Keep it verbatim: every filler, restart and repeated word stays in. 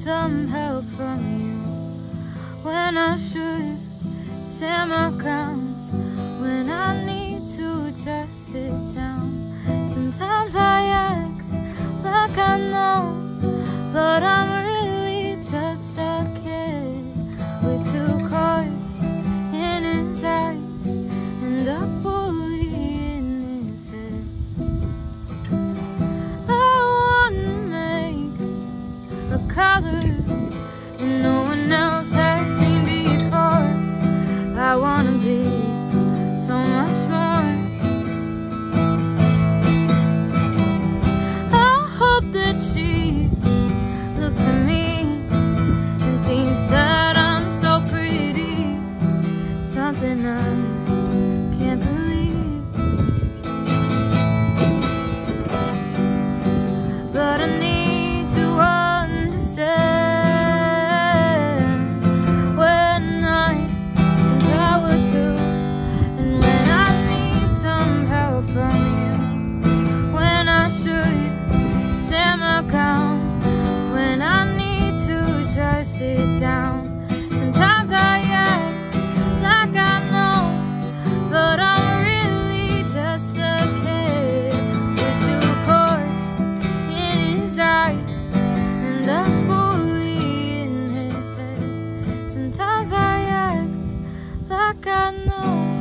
some help from you when I should stand my ground, when I need to just sit down. Sometimes I act like I know, but I'm really just a kid with two cars in his eyes and a bully in his head. I wanna make a color and no one else has seen before. I wanna be so much more. I hope that she looks at me and thinks that I'm so pretty, something I can't believe. But I need to understand when I think I would do, and when I need some help from you, when I should stand my ground, when I need to just sit down. Sometimes I act like I know, but I'm really just a kid with two corks in his eyes and a bully in his head. Sometimes I act like I know,